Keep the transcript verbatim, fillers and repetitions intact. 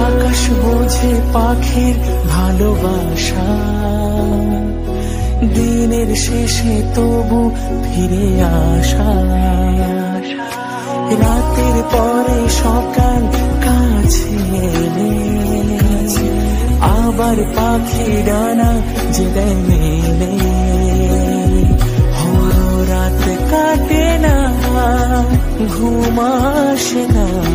আকাশ বোঝে পাখির ভালোবাসা, দিনের শেষে তবু ফিরে আসা। রাতের পরে সকাল কাছে এলে আবার পাখি ডানা যে দেয় মেলে। রাত কাটে না, ঘুম আসে না,